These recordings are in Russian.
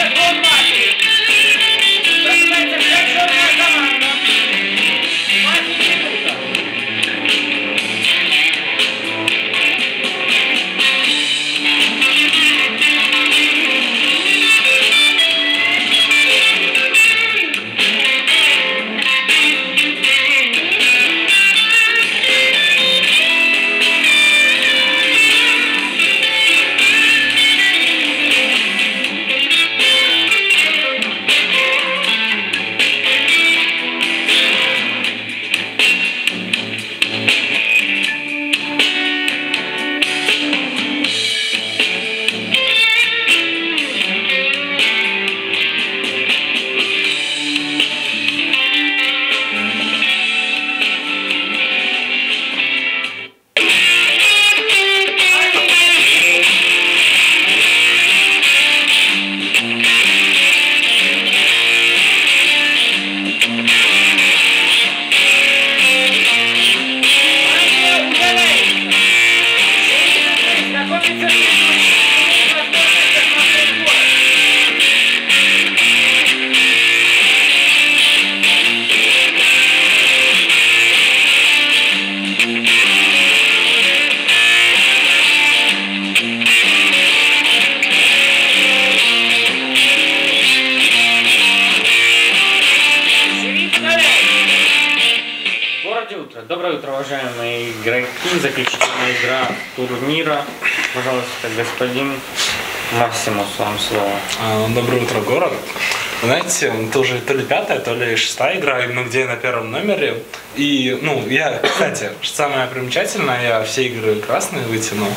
Доброе утро, уважаемые игроки. Заключительная игра турнира. Пожалуйста, господин Максимус, вам слово. Доброе утро, город. Знаете, это уже то ли 5-я, то ли 6-я игра, именно где я на первом номере. И, я, кстати, самое примечательное, я все игры красные вытянул.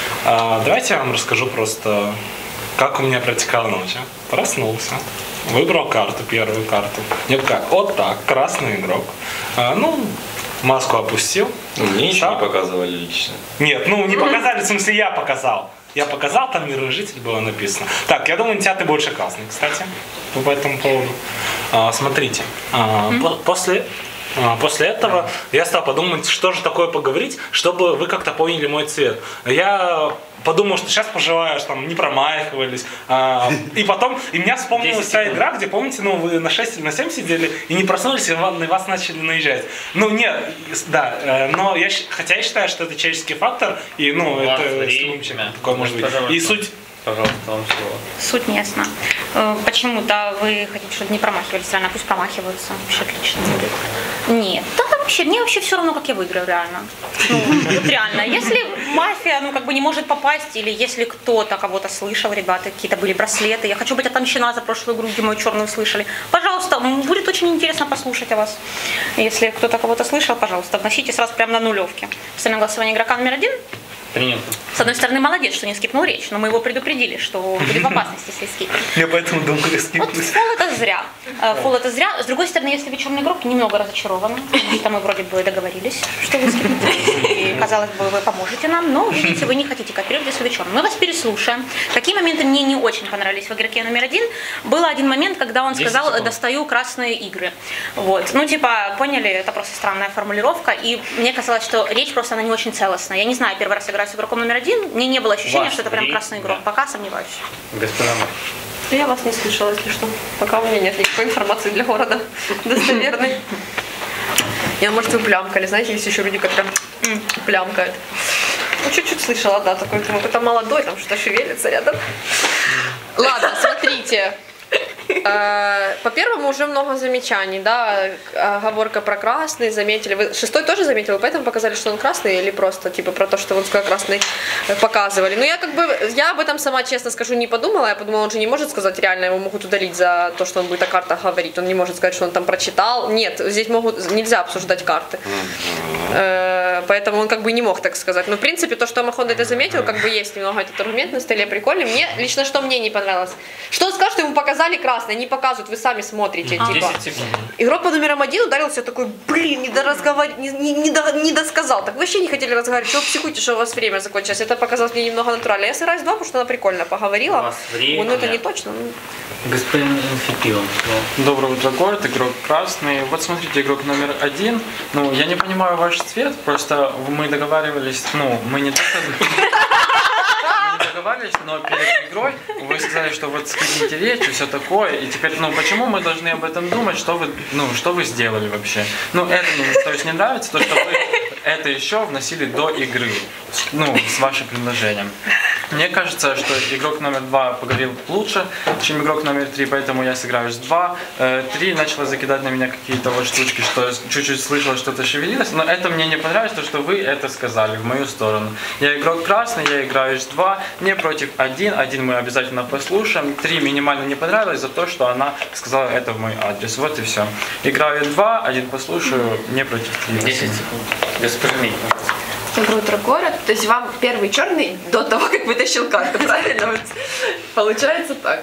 Давайте я вам расскажу просто, как у меня протекала ночь. Проснулся, выбрал карту, первую карту. Мне вот так, красный игрок. Маску опустил. Мне ничего не показывали лично. Нет, не показали, в смысле я показал. Я показал, там мирный житель было написано. Так, я думаю, ты больше красный, кстати, по этому поводу. Смотрите, после этого я стал подумать, что же такое поговорить, чтобы вы как-то поняли мой цвет. Я подумал, что сейчас пожелаешь, не промахивались. И потом, и меня вспомнилась та игра, где, помните, вы на 6 или на 7 сидели и не проснулись, и на вас начали наезжать. Но хотя я считаю, что это человеческий фактор, и это такое может быть. И суть... Пожалуйста, вам слово. Суть не ясна. Почему-то вы хотите, чтобы не промахивались, реально, пусть промахиваются. Вообще отлично. Нет, мне вообще все равно, как я выиграю, реально. Реально. Если мафия, не может попасть, или если кто-то кого-то слышал, ребята, какие-то были браслеты, я хочу быть отомщена за прошлую игру, где мою черную слышали. Пожалуйста, будет очень интересно послушать о вас. Если кто-то кого-то слышал, пожалуйста, вносите сразу прямо на нулевке. Постоянное голосование игрока номер 1. Принято. С одной стороны, молодец, что не скипнул речь, но мы его предупредили, что будет в опасности, если скипнет. Я поэтому думаю, скипнуть. Вот фол это зря. Фол это зря. С другой стороны, если вы черный игрок, немного разочарованы. Потому что мы вроде бы договорились, что вы скипнете. И, казалось бы, вы поможете нам, но, видите, вы не хотите копировать, если вы черный. Мы вас переслушаем. Какие моменты мне не очень понравились в игроке номер 1? Был один момент, когда он сказал: достаю красные игры. Вот. Поняли, это просто странная формулировка. И мне казалось, что речь просто она не очень целостная. Я не знаю, первый раз играю с игроком номер 1, мне не было ощущения, что это прям красный игрок. Да. Пока сомневаюсь. Господа, я вас не слышала, если что. Пока у меня нет никакой информации для города достоверной. Может, вы плямкали, знаете, есть еще люди, которые плямкают. Чуть-чуть слышала, да, такой, думаю, это молодой, там что-то шевелится рядом. Ладно, смотрите. По первому уже много замечаний, да, оговорка про красный, заметили. Вы 6-й тоже заметили, вы поэтому показали, что он красный, или просто про то, что он красный показывали? Я об этом сама, честно скажу, не подумала. Я подумала, он же не может сказать реально, его могут удалить за то, что он будет о картах говорить. Он не может сказать, что он там прочитал. Нет, здесь нельзя обсуждать карты. Поэтому он не мог так сказать. Но в принципе, то, что Махон это заметил, есть немного этот аргумент на столе прикольный. Мне лично, что мне не понравилось. Что он скажет, ему показали красный, они показывают, вы сами смотрите. Игрок под номером 1 ударился, такой, не досказал. Так вы вообще не хотели разговаривать, что вы психуете, что у вас время закончилось. Это показалось мне немного натурально. Я сыграюсь 2, потому что она прикольно поговорила. Но это не точно. Господин Инфипил. Доброе утро, город, игрок красный. Вот смотрите, игрок номер 1. Я не понимаю ваш цвет, просто мы договаривались, мы не только... разговаривали, но перед игрой вы сказали, что вот скажите речь и все такое, и теперь, ну, почему мы должны об этом думать, что вы сделали вообще? Ну, это мне, то есть, не нравится, то, что вы это еще вносили до игры, ну, с вашим предложением. Мне кажется, что игрок номер 2 поговорил лучше, чем игрок номер 3, поэтому я сыграю с 2. 3 начала закидать на меня какие-то вот штучки, что чуть-чуть слышала, что-то шевелилось, но это мне не понравилось, то, что вы это сказали в мою сторону. Я игрок красный, я играю с 2, не против 1, 1 мы обязательно послушаем, 3 минимально не понравилось за то, что она сказала это в мой адрес. Вот и все. Играю 2, 1 послушаю, не против 3. 10 секунд. Господин Митько. Игру Трагора. То есть вам первый черный до того, как вытащил карту, правильно? Вот. Получается так.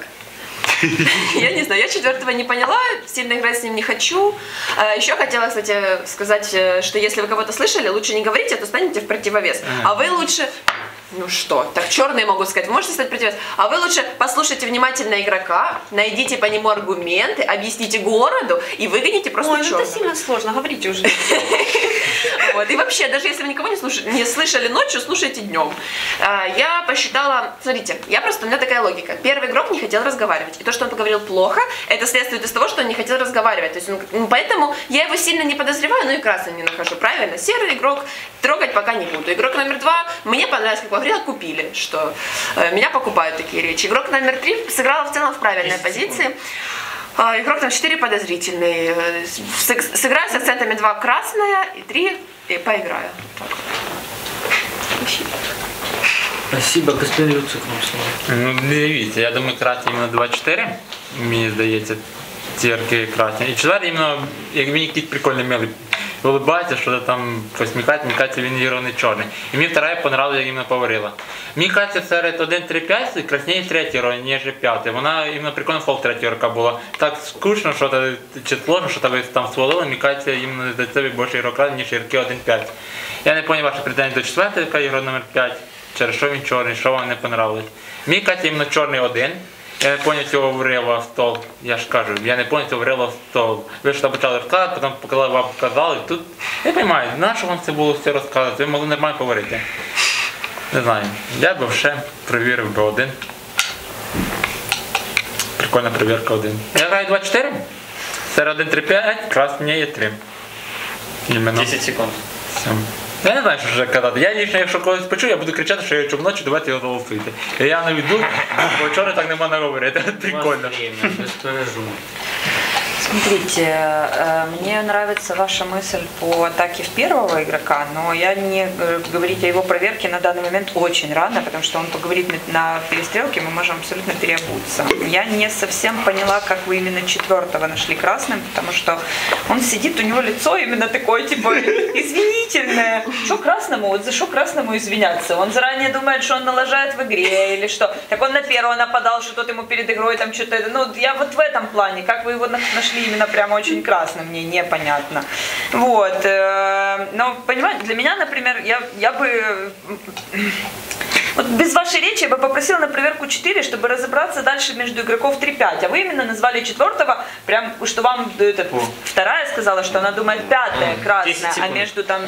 Я не знаю, я четвертого не поняла, сильно играть с ним не хочу. Еще хотела, кстати, сказать, что если вы кого-то слышали, лучше не говорите, а то станете в противовес. А вы лучше... Ну что, так черные могут сказать, вы можете стать противовес. А вы лучше послушайте внимательно игрока, найдите по нему аргументы, объясните городу и выгоните просто черного. Ой, ну это сильно сложно, говорите уже. Вот. И вообще, даже если вы никого не слышали ночью, слушайте днем. Я посчитала, смотрите, у меня такая логика. Первый игрок не хотел разговаривать. И то, что он поговорил плохо, это следствует из того, что он не хотел разговаривать. То есть, поэтому я его сильно не подозреваю, но и красным не нахожу. Правильно? Серый игрок трогать пока не буду. Игрок номер 2, мне понравилось, как говорила, купили, что меня покупают такие речи. Игрок номер 3 сыграла в целом в правильной позиции. Игрок там 4 подозрительный. Сыграю с акцентами 2 красная и 3 и поиграю. Спасибо. Спасибо, господин Люцик, вам слово. Ну, дивіться, я думаю, красні іменно 2-4, мені здається, цірки красні. І четвертий іменно, як він якийсь прикольний милий. Улыбається, що там посміхається, мені кажеться, він ігровний чорний. І мені вторая понравилась, як іменно говорила. Мені кажеться, серед 1-3-5 краснее третій роль, ніж п'ятий. Вона іменно прикольно фол третього рока була. Так скучно, що то, чи сложно, що ви там свалили, мені кажеться, іменно за це більше ігрока, ніж ігроки 1-5. Я не зрозумів ваші претензії до четвертого, яка ігра номер 5, через що він чорний, що вам не понравилось. Мені кажеться, іменно чорний 1. Я не понял цього врила в стол. Я ж кажу, я не понял цього врила в стол. Ви ж там почали розказувати, потім коли вам показали, тут... Я не розумію, на що вам це було все розказувати? Ви могли нормально поговорити. Не знаю, я б ще перевірив би 1. Прикольна перевірка 1. Я граю 2-4. Серед 1-3-5, красні є 3. Іменно. 10 секунд. Все. Я не знаю, що вже казати. Я лично, якщо когось почую, я буду кричати, що я чув вночі, давайте його голосуйте. І я не йду, бо вчора так не можна говорити. Прикольно. У вас время, без переживу. Смотрите, мне нравится ваша мысль по атаке в первого игрока, но я не говорить о его проверке на данный момент очень рано, потому что он поговорит на перестрелке, мы можем абсолютно переобуться. Я не совсем поняла, как вы именно четвертого нашли красным, потому что он сидит, у него лицо именно такое, типа, извинительное. Что красному? Вот за что красному извиняться? Он заранее думает, что он налажает в игре или что? Так он на первого нападал, что тот ему перед игрой там что-то... Ну, я вот в этом плане, как вы его нашли именно прямо очень красным, мне непонятно. Вот. Но, понимаете, для меня, например, я бы... Вот без вашей речи я бы попросила на проверку 4, чтобы разобраться дальше между игроков 3-5. А вы именно назвали четвертого, прям, что вам вторая сказала, что она думает пятая красная, а между там...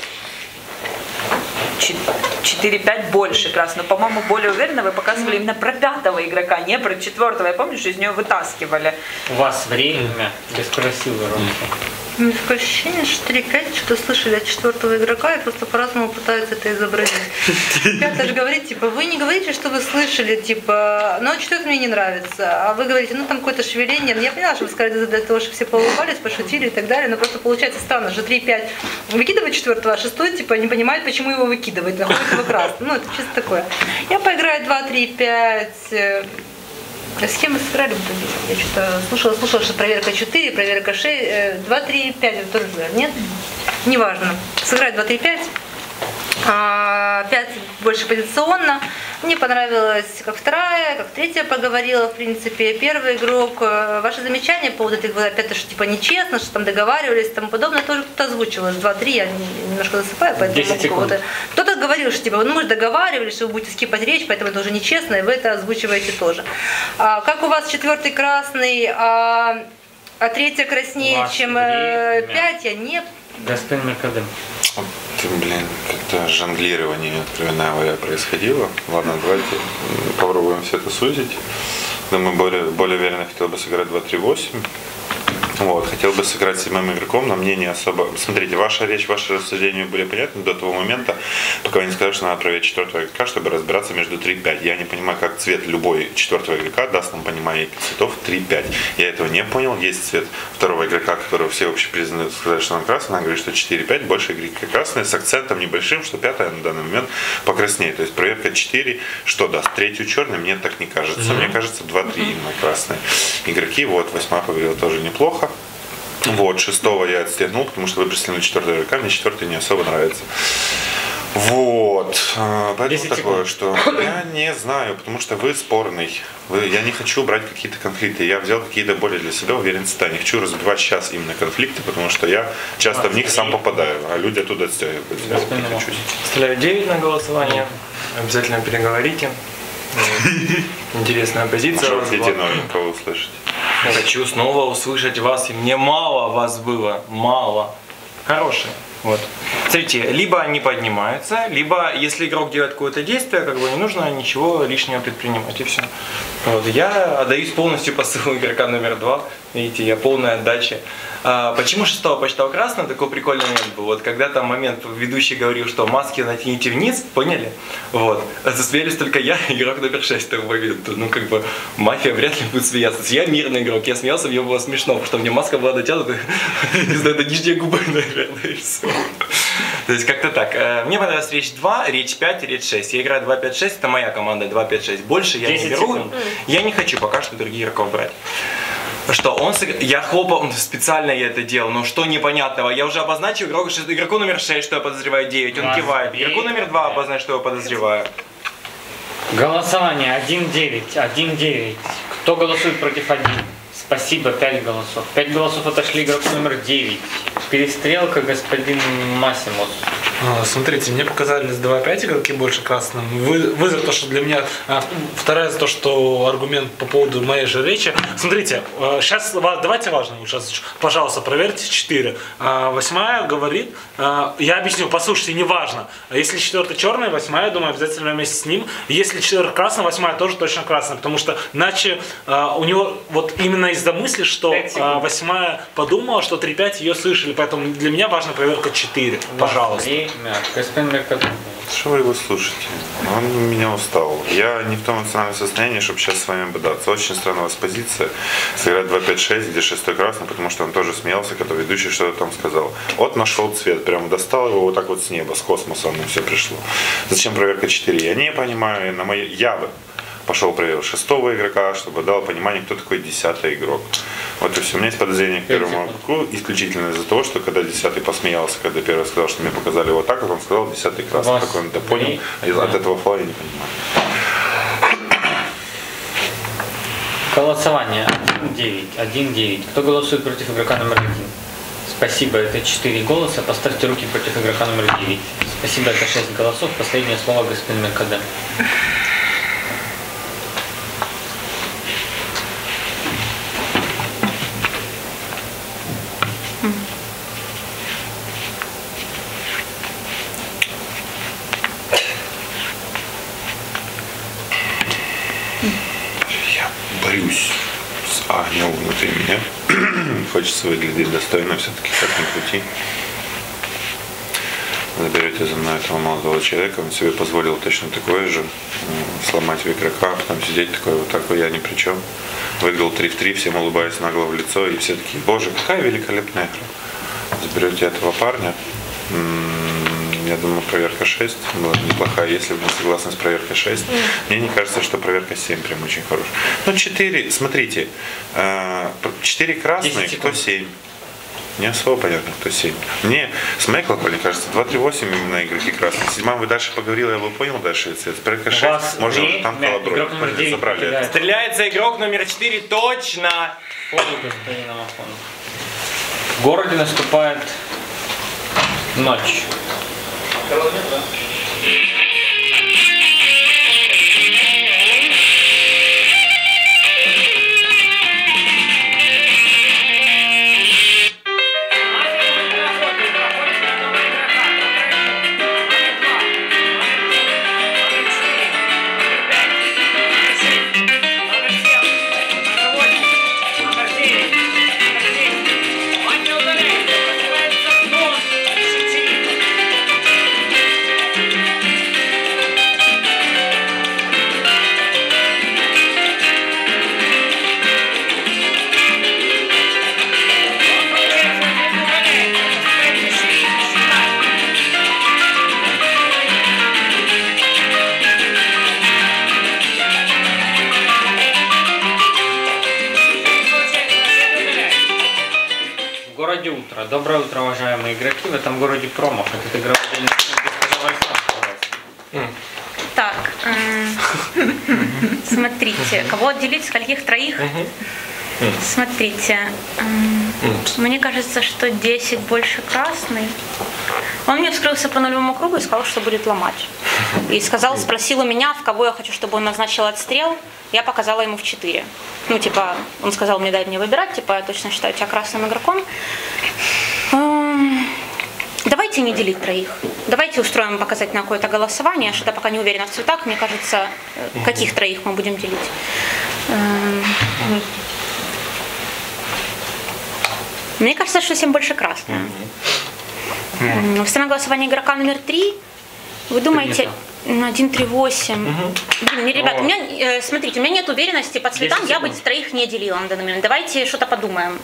4-5 больше красного. По-моему, более уверенно вы показывали именно про пятого игрока, не про четвертого. Я помню, что из нее вытаскивали. У вас время без красивой ромки. У меня такое ощущение, что 3-5 что слышали от четвертого игрока и просто по-разному пытаются это изобразить. Пятый же говорит, типа, вы не говорите, что вы слышали, типа, ну четвертый мне не нравится, а вы говорите, ну там какое-то шевеление. Я поняла, что вы сказали для того, чтобы все поулыбались, пошутили и так далее, но просто получается странно, что 3-5 выкидывает четвертого, а шестой, типа, не понимает, почему его выкидывает, находит его красным. Ну, это чисто такое. Я поиграю 2-3-5... С кем мы сыграли? Я что-то слушала, что проверка 4, проверка 6, 2-3-5, это тоже нет? Неважно. Сыграть 2-3-5. 5 больше позиционно. Мне понравилось, как вторая, как третья поговорила, в принципе. Первый игрок, ваше замечание по вот этих, опять что типа нечестно, что там договаривались и тому подобное, тоже кто-то озвучил. 2-3, я немножко засыпаю, поэтому кто-то говорил, что типа, ну мы же договаривались, что вы будете скипать речь, поэтому это уже нечестно, и вы это озвучиваете тоже. Как у вас четвертый красный, а третья краснее, чем 5, я не... Господин Меркадем. блин, как-то жонглирование, откровенно говоря, происходило. Ладно, давайте попробуем все это сузить. Думаю, более уверенно хотел бы сыграть 2-3-8. Вот, хотел бы сыграть с 7 игроком, но мне не особо... Смотрите, ваша речь, ваши рассуждения были понятны до того момента, пока вы не сказали, что надо проверять 4-го игрока, чтобы разбираться между 3-5. Я не понимаю, как цвет любой 4-го игрока даст нам понимание цветов 3-5. Я этого не понял. Есть цвет 2-го игрока, которого все вообще признают, сказать, что он красный. Она говорит, что 4-5, больше игроки красные, с акцентом небольшим, что 5-я на данный момент покраснее. То есть проверка 4, что даст? 3-ю черный, мне так не кажется. Мне кажется, 2-3 именно красные игроки. Вот, 8-я поговорила тоже неплохо. Вот, 6-го я отстегнул, потому что вы пришли на 4-го игрока, мне 4-й не особо нравится. Вот, поэтому такое, что я не знаю, потому что вы спорный. Я не хочу брать какие-то конфликты, я взял какие-то более для себя уверенные цвета. Не хочу разбивать сейчас именно конфликты, потому что я часто в них сам попадаю, а люди оттуда отстегивают. Ставлю 9 на голосование, обязательно переговорите. Интересная позиция. Может, хотите новенького услышать? Хочу снова услышать вас, и мне мало вас было, мало. Хорошие. Вот. Смотрите, либо они поднимаются, либо если игрок делает какое-то действие, как бы не нужно ничего лишнего предпринимать, и все. Вот. Я отдаюсь полностью посылу игрока номер 2. Видите, я полная отдача. Почему 6-го почитал красным? Такой прикольный момент был. Вот когда там момент ведущий говорил, что маски натяните вниз, поняли? Вот. Засмеялись только я, игрок номер 6 того момента. Ну, как бы, мафия вряд ли будет смеяться. Я мирный игрок, я смеялся, мне было смешно, потому что мне маска была натянута, не знаю, до нижней губы, наверное, и все. То есть как-то так. Мне понравилась речь 2, речь 5 и речь 6. Я играю 2-5-6, это моя команда 2-5-6. Больше я не беру. Я не хочу пока что других игроков брать. Что он я хлопал, специально я это делал, но что непонятного? Я уже обозначил игроку номер 6, что я подозреваю 9, он кивает. Игроку номер 2 обозначил, что я подозреваю. Голосование 1-9, 1-9. Кто голосует против 1? Спасибо, 5 голосов. 5 голосов отошли игроку номер 9. Перестрелка, господин Массимус. Смотрите, мне показались 2-5 игроки больше красным. Вы за то, что для меня... Вторая за то, что аргумент по поводу моей же речи. Смотрите, сейчас давайте важно лучше. Пожалуйста, проверьте 4. 8-я говорит... Я объясню, послушайте, не важно. Если 4-й черный, 8-я, я думаю, обязательно вместе с ним. Если 4 красный, 8-я тоже точно красная. Потому что иначе у него вот именно из-за мысли, что 8-я подумала, что 3-5 ее слышали. Поэтому для меня важна проверка 4. Пожалуйста. Что вы его слушаете? Он меня устал. Я не в том эмоциональном состоянии, чтобы сейчас с вами бодаться. Очень странная у вас позиция. Сыграть 2-5-6, где 6-й красный, потому что он тоже смеялся, когда ведущий что-то там сказал. Вот нашел цвет, прям достал его вот так вот с неба, с космоса, оно все пришло. Зачем проверка 4? Я не понимаю. Я бы пошел проверил 6-го игрока, чтобы дал понимание, кто такой 10-й игрок. Вот и все. У меня есть подозрение к первому игроку исключительно из-за того, что когда 10-й посмеялся, когда первый сказал, что мне показали вот так, как он сказал 10-й красный. Как он это понял, а от этого фола я не понимаю. Голосование 1-9, 1-9. Кто голосует против игрока номер 1? Спасибо, это 4 голоса. Поставьте руки против игрока номер 9. Спасибо, это 6 голосов. Последнее слово господин Меркадем. Борюсь с огнем внутри меня. Хочется выглядеть достойно, все-таки как ни крути. Заберете за мной этого молодого человека, он себе позволил точно такое же, сломать игрока, потом сидеть такой вот такой, я ни при чем. Выиграл 3-3, всем улыбаясь нагло в лицо, и все такие, боже, какая великолепная игра. Заберете этого парня. Я думаю, проверка 6 была неплохая, если вы не согласны с проверкой 6. Мне не кажется, что проверка 7 прям очень хорошая. Ну, 4, смотрите, 4 красные, кто 7? Не особо понятно, кто 7. Мне, с моей колокольни, кажется, 2-3-8 именно игроки красные. 7 вы дальше поговорили, я бы понял дальше цвет. Проверка 6, можно уже там колоброй. Забрали это. Стреляется игрок номер 4, точно! В городе наступает ночь. городе утро. Доброе утро, уважаемые игроки. В этом городе промах. Этот игровой день госпожа Вальсан. Так, смотрите, кого отделить, скольких троих? Смотрите, мне кажется, что 10 больше красный. Он мне вскрылся по нулевому кругу и сказал, что будет ломать. И спросил у меня, в кого я хочу, чтобы он назначил отстрел. Я показала ему в 4. Ну, типа, он сказал мне, дай мне выбирать, типа, я точно считаю тебя красным игроком. Давайте не делить троих. Давайте устроим показательное какое-то голосование. Что-то пока не уверена в цветах. Мне кажется, каких троих мы будем делить. Мне кажется, что 7 больше красного. В остальном голосовании игрока номер 3. Вы думаете, 1, 3, 8. Блин, ребят, у меня, смотрите, у меня нет уверенности по цветам, я бы троих не делила на данный момент. Давайте что-то подумаем.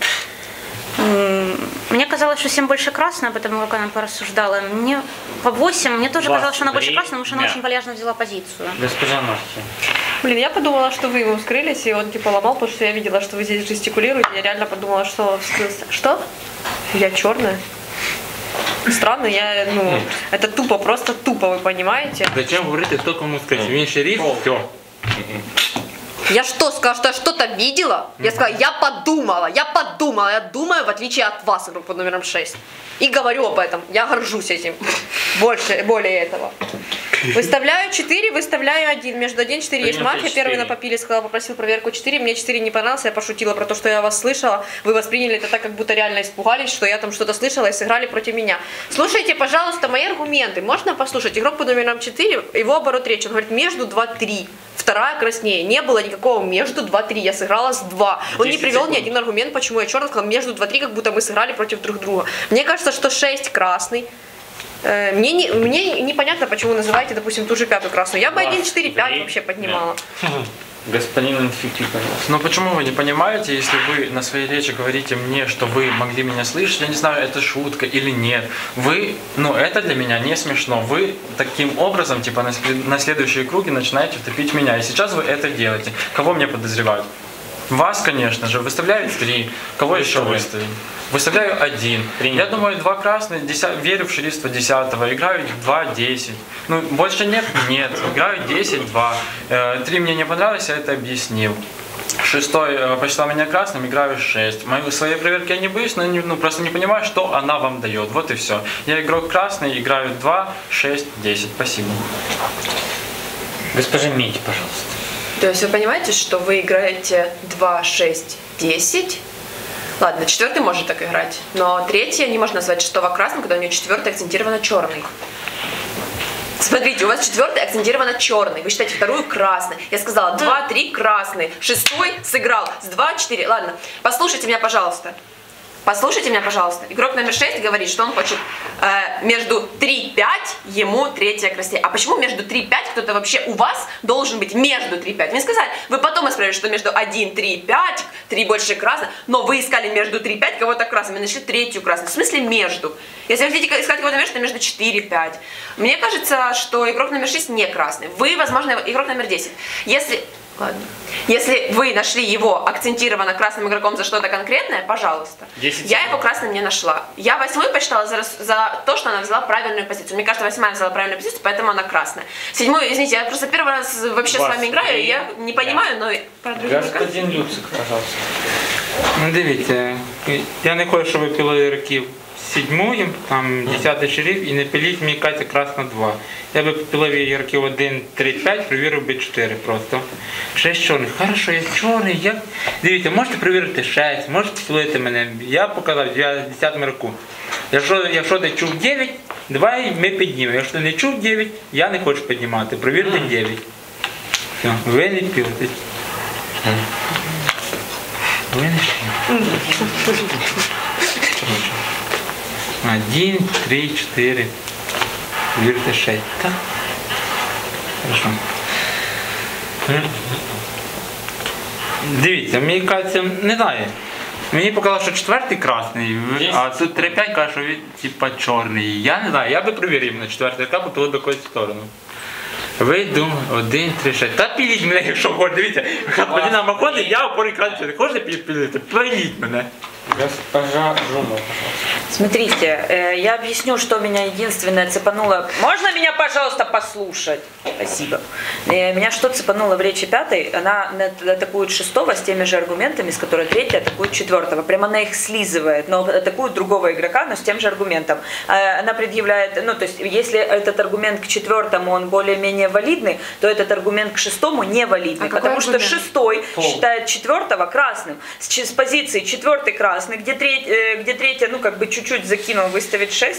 Мне казалось, что 7 больше красная, поэтому как она порассуждала. Мне по 8, мне тоже казалось, что она больше красная, потому что она очень вальяжно взяла позицию. Госпожа Настя. Блин, я подумала, что вы ему вскрылись, и он типа ломал, потому что я видела, что вы здесь жестикулируете. Я реально подумала, что вскрылся. Что? Я черная? Странно, это тупо, просто тупо, вы понимаете? Зачем говорите, кто кому сказать? Мне шериф, все. Я что, сказала, что я что-то видела? Я сказала, я подумала, я думаю, в отличие от вас, игрок под номером 6. И говорю об этом, я горжусь этим, более этого. Выставляю 4, выставляю 1, между 1 и 4 есть мафия, первый на попиле сказал, попросил проверку 4, мне 4 не понравился, я пошутила про то, что я вас слышала, вы восприняли это так, как будто реально испугались, что я там что-то слышала и сыграли против меня. Слушайте, пожалуйста, мои аргументы, можно послушать? Игрок под номером 4, его оборот речи, он говорит, между 2-3. Вторая краснее. Не было никакого между 2-3. Я сыграла с 2. Он не привел ни один аргумент, почему я черный, сказал между 2-3, как будто мы сыграли против друг друга. Мне кажется, что 6 красный. Мне непонятно, почему вы называете, допустим, ту же 5 красную. Я бы 1-4-5 вообще поднимала. Господин Инфики, пожалуйста. Но почему вы не понимаете, если вы на своей речи говорите мне, что вы могли меня слышать, я не знаю, это шутка или нет. Это для меня не смешно. Вы таким образом, типа, на следующие круги начинаете втопить меня. И сейчас вы это делаете. Кого мне подозревают? Вас, конечно же, выставляют 3. Кого еще выставить? Выставляю 1. Я думаю, 2 красные, верю в шерифство 10-го, играю 2-10. Больше нет? Нет. Играю 10-2. 3 мне не понравилось, я это объяснил. 6-й посчитал меня красным, играю 6. Своей проверки я не боюсь, но просто не понимаю, что она вам дает. Вот и все. Я игрок красный, играю 2, 6, 10. Спасибо. Госпожа Мити, пожалуйста. То есть вы понимаете, что вы играете 2, 6, 10? Ладно, 4-й может так играть, но 3-й не можно назвать 6-го красным, когда у нее 4-й акцентированно черный. Смотрите, у вас 4-й акцентированно черный, вы считаете 2-ю красной. Я сказала 2-3 красный, 6-й сыграл с 2-4. Ладно, послушайте меня, пожалуйста. Послушайте меня, пожалуйста. Игрок номер 6 говорит, что он хочет между 3-5, ему 3-я краснее. А почему между 3-5 кто-то вообще у вас должен быть между 3-5? Мне сказали, вы потом исправили, что между 1-3-5, 3 больше красных, но вы искали между 3-5 кого-то красным, и нашли 3-ю красную. В смысле между? Если вы хотите искать кого-то между, то между 4-5. Мне кажется, что игрок номер 6 не красный. Вы, возможно, игрок номер 10. Если вы нашли его акцентированно красным игроком за что-то конкретное, пожалуйста. Я его красным не нашла. Я 8-ю посчитала за то, что она взяла правильную позицию. Мне кажется, 8-я взяла правильную позицию, поэтому она красная. 7-ю, извините, я просто первый раз вообще с вами играю, и я не понимаю, но про других. Господин Люцик, пожалуйста. Дивіться, я не хочу, щоб ви пили ігроків 7-ю, там 10-й шериф, і не пиліть, мені кажеться, красно 2. Я би пилив ігроків 1, 3, 5, перевірив би 4 просто. 6 чорних. Хорошо, я чорний. Дивіться, можете перевірити 6, можете пилити мене. Я показав, я 10 ігроку. Якщо ти чув 9, давай ми піднімемо. Якщо не чув 9, я не хочу піднімати. Перевірте 9. Все, ви не пилите. Ви не пилите. 1, 3, 4. Вірте 6. Так. Хорошо. Дивіться, мені кажеться, не знаю. Мені показало, що 4-й красний, а тут 3-5 каже, що він типа чорний. Я не знаю, я би перевірив на 4-й етап, то до якоїсь сторону. Ви думаєте, 1, 3, 6. Та піліть мене, якщо хочете. Дивіться, господина Макони, я опорий красний. Хочете пілити? Пиліть мене. Госпожа Жумова, пожалуйста. Смотрите, я объясню, что меня единственное цепануло. Можно меня, пожалуйста, послушать? Спасибо. Меня что цепануло в речи пятой? Она атакует шестого с теми же аргументами, с которой третья атакует четвертого. Прямо она их слизывает, но атакует другого игрока, но с тем же аргументом. Она предъявляет, ну, то есть, если этот аргумент к четвертому, он более-менее валидный, то этот аргумент к шестому невалидный, потому что шестой считает четвертого красным. С позиции четвертый красный, где третья, ну, как бы чуть-чуть закинул, выставить 6.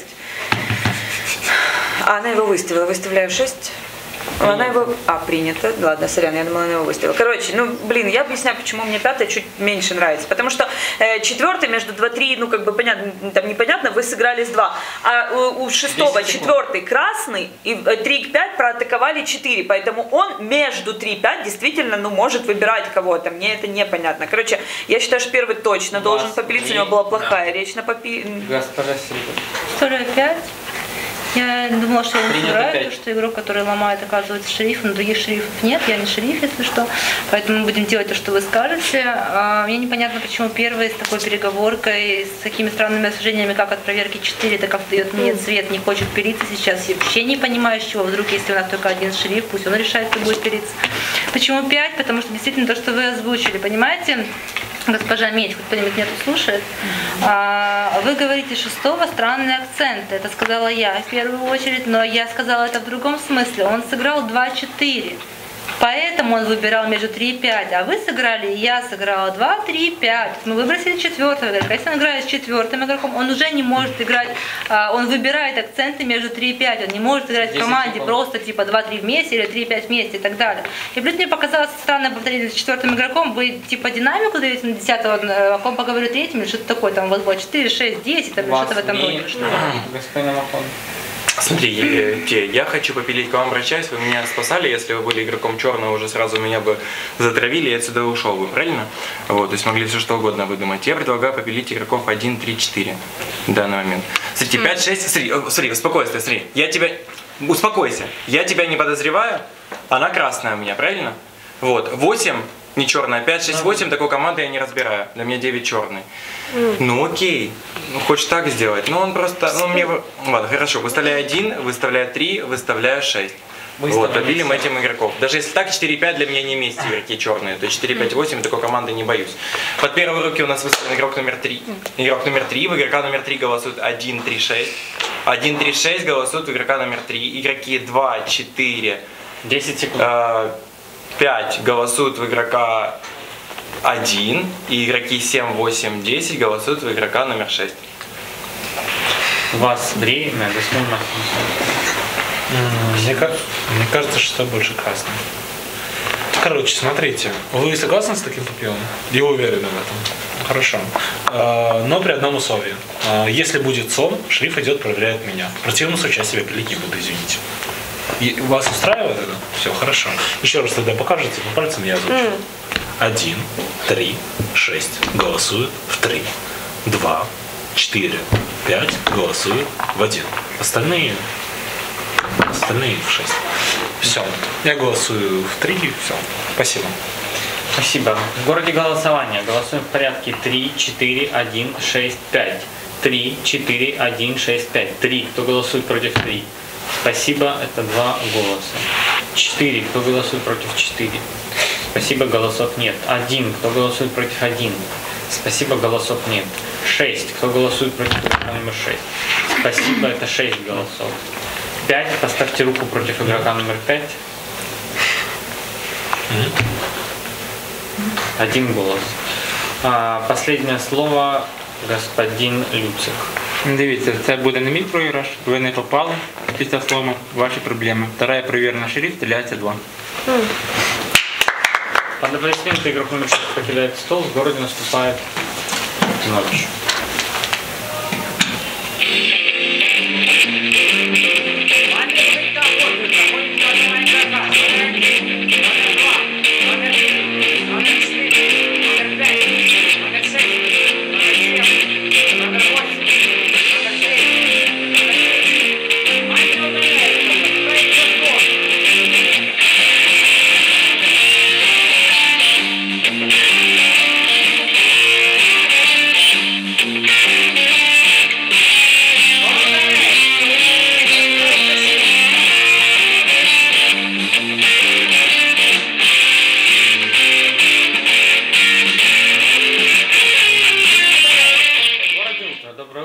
А она его выставила. Выставляю 6. Она его... принято. Ладно, сорян, я думала, она его выставила. Короче, ну, блин, я объясняю, почему мне пятая чуть меньше нравится. Потому что четвертый между 2-3, ну, как бы, понятно, там непонятно, вы сыграли с 2. А у шестого четвертый красный, и 3-5 проатаковали 4. Поэтому он между 3-5 действительно, ну, может выбирать кого-то. Мне это непонятно. Короче, я считаю, что первый точно должен попилиться. У него была плохая речь на попиле. Госпожа Сильва. История 5. Я думала, что я не собираю, что игрок, который ломает, оказывается шерифом, но других шерифов нет, я не шериф, если что, поэтому мы будем делать то, что вы скажете. Мне непонятно, почему первый с такой переговоркой, с такими странными осуждениями, как от проверки 4, так как дает мне цвет, не хочет пилиться сейчас, я вообще не понимаю, с чего вдруг, если у нас только один шериф, пусть он решает, кто будет пилиться. Почему 5? Потому что действительно то, что вы озвучили, понимаете? Госпожа Медь, хоть кто-нибудь меня тут слушает. Вы говорите шестого странные акценты. Это сказала я в первую очередь, но я сказала это в другом смысле. Он сыграл 2-4. Поэтому он выбирал между 3 и 5, а вы сыграли, и я сыграла 2, 3, 5. Мы выбросили четвертого игрока. Если он играет с четвертым игроком, он уже не может играть, он выбирает акценты между 3 и 5. Он не может играть в команде просто типа 2-3 вместе или 3-5 вместе и так далее. И плюс мне показалось странно повторить с четвертым игроком. Вы типа динамику даете на 10-го, о ком поговорю третьим, или что-то такое, там вот 4, 6, 10, там, что-то в этом роде. Господин Амахон. Смотри, я хочу попилить к вам, обращаюсь, вы меня спасали, если вы были игроком черного, уже сразу меня бы затравили, я отсюда ушел бы, правильно? Вот, то есть могли все что угодно выдумать. Я предлагаю попилить игроков 1, 3, 4 в данный момент. Смотрите, 5, 6, смотри, успокойся, смотри, успокойся, я тебя не подозреваю, она красная у меня, правильно? Вот, 8 не черная, 5, 6, 8, такой команды я не разбираю, для меня 9 черный. Ну окей, хочешь так сделать, ну он просто, ладно, хорошо, выставляю 1, выставляю 3, выставляю 6. Вот, попилим этим игроков. Даже если так, 4-5 для меня не вместе игроки черные, то 4-5-8 такой команды не боюсь. Под первые руки у нас выставлен игрок номер 3. Игрок номер 3, в игрока номер 3 голосует 1, 3, 6. 1, 3, 6 голосуют в игрока номер 3. Игроки 2, 4, 10 секунд. 5 голосуют в игрока 1, и игроки 7, 8, 10 голосуют в игрока номер 6. У вас время, господин Мартин. Мне кажется, что больше красный. Короче, смотрите, вы согласны с таким попилом? Я уверен в этом. Хорошо. Но при одном условии. Если будет сон, шериф идет, проверяет меня. В противном случае я себя пилить не буду, извините. И вас устраивает это? Все, хорошо. Еще раз тогда покажете, по пальцам я озвучу. 1, 3, 6 голосуют в 3. 2, 4, 5 голосуют в 1. Остальные в 6. Все. Я голосую в 3. Все. Спасибо. Спасибо. В городе голосования голосуем в порядке 3, 4, 1, 6, 5. 3, 4, 1, 6, 5. 3. Кто голосует против 3? Спасибо, это 2 голоса. 4. Кто голосует против 4? Спасибо, голосов нет. 1. Кто голосует против 1? Спасибо, голосов нет. 6. Кто голосует против игрока номер 6? Спасибо, это 6 голосов. 5. Поставьте руку против игрока номер 5. 1 голос. Последнее слово господин Люцик. Дивіться, це буде не мій програш, ви не попали після слому, ваші проблеми. Вторая проверена шериф, стреляется 2. Под аплодисменты игрок номер 6 покидает стол, в городе наступает ночь.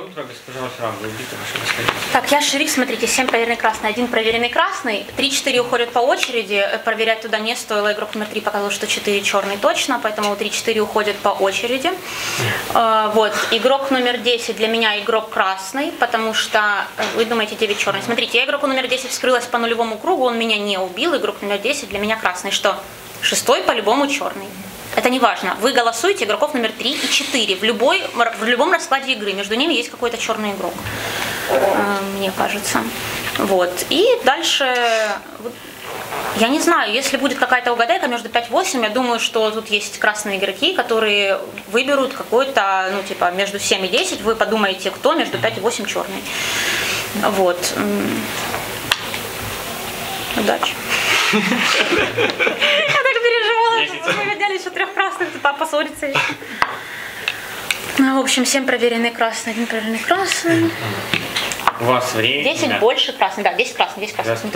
утро, госпожа Вахрам, вы убиты, ваше господин. Так, я шериф, смотрите, 7 проверенный красный, 1 проверенный красный, 3-4 уходят по очереди, проверять туда не стоило, игрок номер 3 показал, что 4 черный точно, поэтому 3-4 уходят по очереди. Вот, игрок номер 10 для меня игрок красный, потому что вы думаете 9 черный. Смотрите, я игроку номер 10 вскрылась по нулевому кругу, он меня не убил, игрок номер 10 для меня красный, что 6 по-любому черный. Это не важно. Вы голосуете игроков номер 3 и 4 в любом раскладе игры. Между ними есть какой-то черный игрок, мне кажется. Вот. И дальше, я не знаю, если будет какая-то угадайка между 5-8, я думаю, что тут есть красные игроки, которые выберут какой-то, ну типа между 7 и 10, вы подумаете, кто между 5 и 8 черный. Вот. Удачи. Я так переживала, что мы гоняли еще 3 красных, тут поссориться еще. Ну, в общем, 7 проверенный красный, 1 проверенный красный. У вас время. 10 больше красный, да, 10 красный, 10 красный.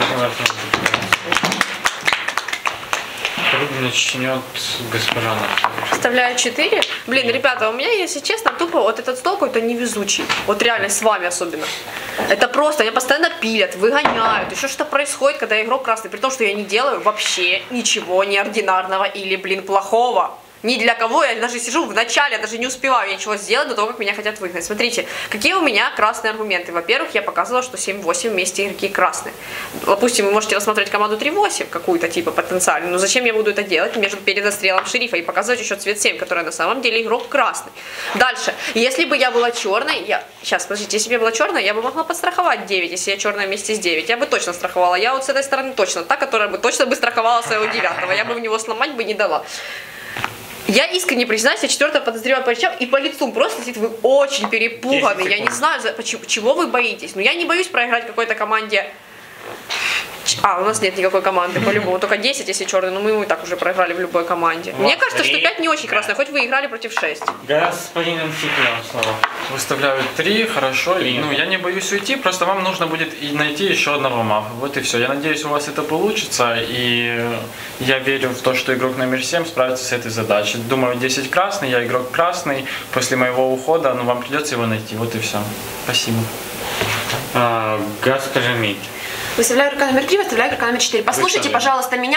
Круг начнет госпожа. Вставляю 4. Блин, ребята, у меня, если честно, тупо вот этот стол какой-то невезучий. Вот реально, с вами особенно. Это просто, меня постоянно пилят, выгоняют. Еще что-то происходит, когда игрок красный. При том, что я не делаю вообще ничего неординарного или, блин, плохого. Ни для кого, я даже сижу в начале, я даже не успеваю ничего сделать до того, как меня хотят выгнать. Смотрите, какие у меня красные аргументы. Во-первых, я показывала, что 7-8 вместе игроки красные. Допустим, вы можете рассмотреть команду 3-8, какую-то типа потенциальную. Но зачем я буду это делать перед отстрелом шерифа и показывать еще цвет 7, который на самом деле игрок красный. Дальше, если бы я была черной, сейчас, подождите, если бы я была черной, я бы могла подстраховать 9, если я черная вместе с 9. Я бы точно страховала. Я вот с этой стороны точно та, которая бы точно бы страховала своего 9-го. Я бы в него сломать бы не дала. Я искренне признаюсь, я 4-го подозреваю по речам и по лицу просто сидит, вы очень перепуганы. Я не знаю, чего вы боитесь. Но я не боюсь проиграть какой-то команде. У нас нет никакой команды, по-любому, только 10, если черный, но мы и так уже проиграли в любой команде. Мне кажется, что 5 не очень красная, хоть вы играли против 6. Господин Антипиан, слово. Выставляю 3, хорошо. Ну, я не боюсь уйти, просто вам нужно будет найти еще одного мафа. Вот и все. Я надеюсь, у вас это получится, и я верю в то, что игрок номер 7 справится с этой задачей. Думаю, 10 красный, я игрок красный. После моего ухода, вам придется его найти. Вот и все. Спасибо. Госпожа Мить. Выставляю игрока номер 3, выставляю игрока номер 4. Послушайте, пожалуйста, меня.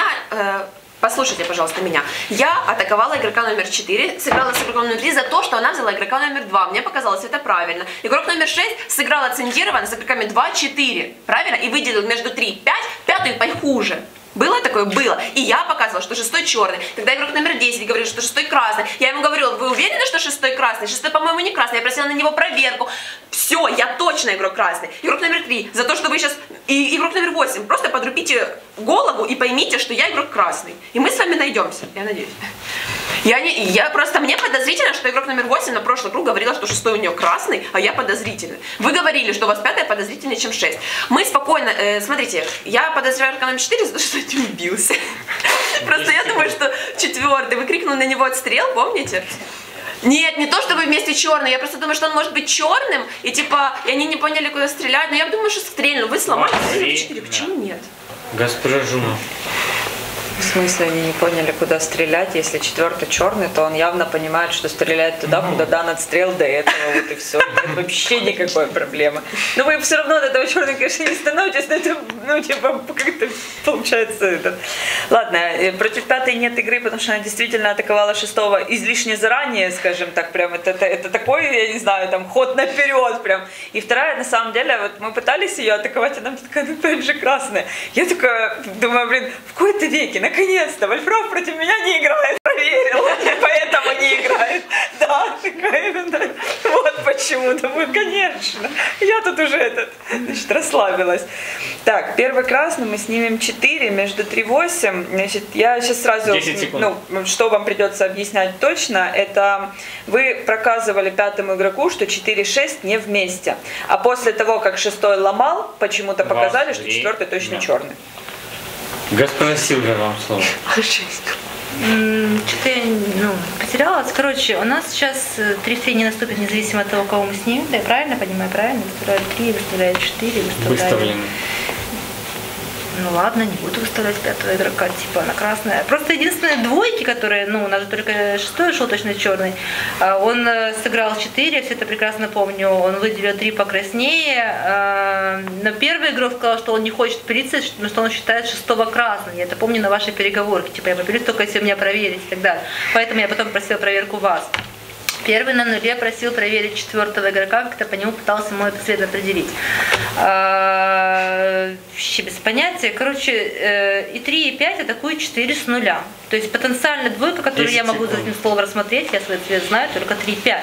Я атаковала игрока номер 4, сыграла с игроком номер 3 за то, что она взяла игрока номер 2. Мне показалось это правильно. Игрок номер 6 сыграл акцентированно с игроками 2-4. Правильно? И выделил между 3 и 5, пятую похуже. Было такое? Было. И я показывала, что 6 черный. Тогда игрок номер 10 говорил, что 6 красный. Я ему говорила, вы уверены, что 6 красный? 6, по-моему, не красный. Я просила на него проверку. Все, я точно игрок красный. Игрок номер 3. За то, что вы сейчас... И игрок номер 8. Просто подрубите голову и поймите, что я игрок красный. И мы с вами найдемся. Я надеюсь. Мне подозрительно, что игрок номер 8 на прошлый круг говорила, что 6 у нее красный, а я подозрительный. Вы говорили, что у вас 5 подозрительнее, чем 6. Мы спокойно, смотрите, я подозреваю игрока номер 4 за то, что не убился. Просто я думаю, что 4-й, вы крикнули на него отстрел, помните? Нет, не то, что вы вместе черный, я просто думаю, что он может быть черным, и и они не поняли, куда стрелять, но я думаю, что стрельнул, вы сломали 4, почему нет? Госпожа Жуна. В смысле, они не поняли, куда стрелять? Если 4-й черный, то он явно понимает, что стреляет туда, куда дан отстрел до этого, вот и все. Нет вообще никакой проблемы. Но вы все равно от этого черного, конечно, не становитесь, но это, как-то получается Ладно, против 5-й нет игры, потому что она действительно атаковала 6-го излишне заранее, скажем так, прям, это такой, я не знаю, там, ход наперед прям. И 2-я, на самом деле, вот мы пытались ее атаковать, и нам такая, опять же, красная. Я такая, думаю, блин, в какой-то веке, наконец-то, Вольфрам против меня не играет, проверила, поэтому не играет. Да, такая, вот почему, думаю, конечно. Я тут уже расслабилась. Так, первый красный, мы снимем 4, между 3-8. Значит, я сейчас сразу, что вам придется объяснять точно, это вы проказывали 5-му игроку, что 4-6 не вместе. А после того, как 6-й ломал, почему-то показали, что 4-й точно черный. Госпожа Силга, вам слово. Что-то я потерялась. Короче, у нас сейчас 3-3 не наступит, независимо от того, кого мы снимем. Да, я правильно понимаю? Правильно? Выставляю 3, выставляю 4, выставляю... Выставлены. ну ладно, не буду выставлять 5-го игрока, типа она красная. Просто единственные двойки, которые, ну, у нас же только 6-й шел точно черный, он сыграл 4, я все это прекрасно помню, он выделил 3 покраснее, но первый игрок сказал, что он не хочет пилиться, потому что он считает 6-го красным. Я это помню на вашей переговорке, типа я попилюсь только если меня проверить и так далее. Поэтому я потом просила проверку вас. Первый на нуле просил проверить 4-го игрока, как-то по нему пытался ему это след определить. Вообще без понятия. Короче, и 3, и 5 атакуют 4 с нуля. То есть потенциально двойка, которую я могу за этим словом рассмотреть, я свой цвет знаю, только 3, 5.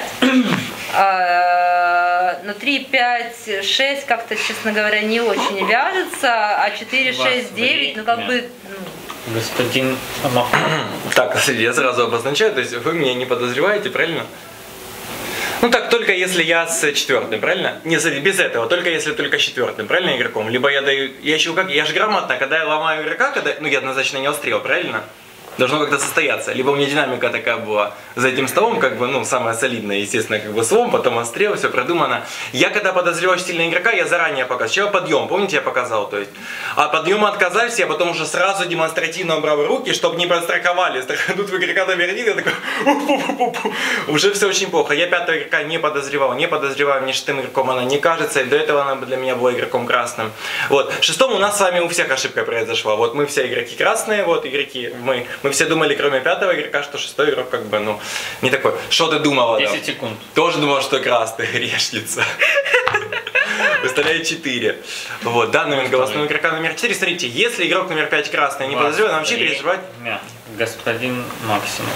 Но 3, 5, 6 как-то, честно говоря, не очень вяжется, а 4, 6, 9, ну как бы... Господин Амахов. Так, я сразу обозначаю, то есть вы меня не подозреваете, правильно? Ну так, только если я с 4-м, правильно? Не, без этого, только если только с 4-м, правильно, игроком? Либо я даю, я еще как, я же грамотно, когда я ломаю игрока, когда, ну я однозначно не острел, правильно? Должно как-то состояться. Либо у меня динамика такая была за этим столом, как бы, ну, самая солидная, естественно, как бы слом, потом острел, все продумано. Я когда подозреваю сильного игрока, я заранее показываю. Сначала подъем, помните, я показал, то есть. А подъема отказались, я потом уже сразу демонстративно брал руки, чтобы не подстраховали. Тут в игрока номер 1, я такой, уже все очень плохо. Я 5-го игрока не подозревал, не подозреваю, мне 6-м игроком она не кажется, и до этого она для меня была игроком красным. Вот, 6-м у нас с вами у всех ошибка произошла. Вот мы все игроки красные, вот игроки, мы все думали, кроме 5-го игрока, что 6-й игрок как бы, ну, не такой. Что ты думала? 10 секунд. Тоже думал, что красный, решлица. Выставляет 4. Вот, да, номер голосного игрока номер 4. Смотрите, если игрок номер 5 красный не подозревает, нам вообще переживать. Господин Максимум.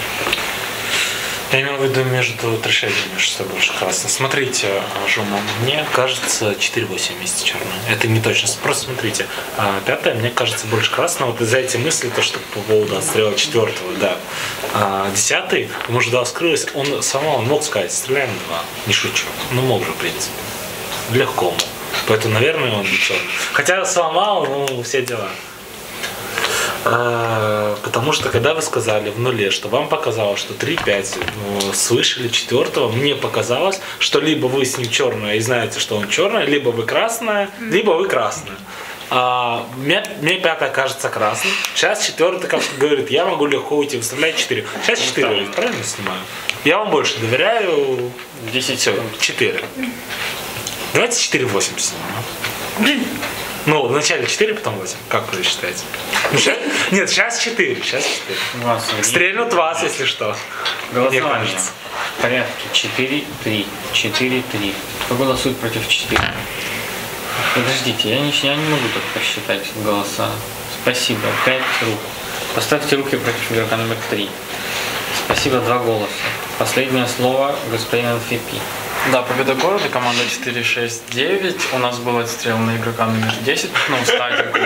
Я имел в виду между 3-6 и 6 больше красный. Смотрите, Жома, мне кажется 4-8 вместе черная. Это не точно. Просто смотрите, 5-я мне кажется больше красного. Вот из-за этих мыслей, то, что по поводу отстрела 4-го, да. 10-й, ему же да, вскрылось, он сама, он мог сказать, стреляем 2. Не шучу. Ну, мог же, в принципе. Легко мог. Поэтому, наверное, он не черный. Хотя сломал, ну, все дела. Потому что когда вы сказали в нуле, что вам показалось, что 3-5 слышали 4-го, мне показалось, что либо вы с ним черная и знаете, что он черная, либо вы красная, либо вы красная. Мне 5-я кажется красным. Сейчас 4-й как говорит, я могу легко уйти, выставлять 4. Сейчас 4, правильно снимаю? Я вам больше доверяю. 10 секунд. 4. Давайте 4-8 снимем. Ну, вначале 4, потом 8. Как вы считаете? Нет, сейчас 4. Сейчас 4. Стрельнут вас, если что. Голосование. В порядке 4-3. 4-3. Кто голосует против 4? Подождите, я не могу так посчитать голоса. Спасибо. 5 рук. Поставьте руки против игрока номер 3. Спасибо, 2 голоса. Последнее слово господин Анфипи. Да, победа города, команда 4-6-9. У нас был отстрел на игрока номер 10, ну, стадику.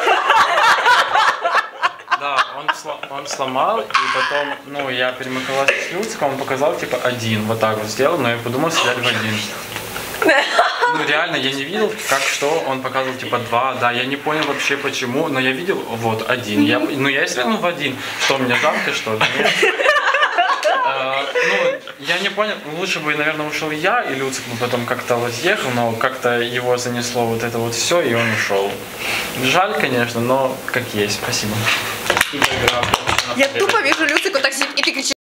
Да, он сломал, и потом, ну, я перемыкалась с Люциком, он показал, типа, 1, вот так вот сделал, но я подумал, стрелять в 1. Ну, реально, я не видел, как что, он показывал, типа, 2, да, я не понял вообще почему, но я видел, вот, 1. Я стрельнул в 1. Что, мне жалко, что ли? Ну, я не понял, лучше бы, наверное, ушел я, и Люцик бы потом как-то разъехал, но как-то его занесло вот это вот все, и он ушел. Жаль, конечно, но как есть. Спасибо. Я тупо вижу Люцику так сидит, и ты кричишь.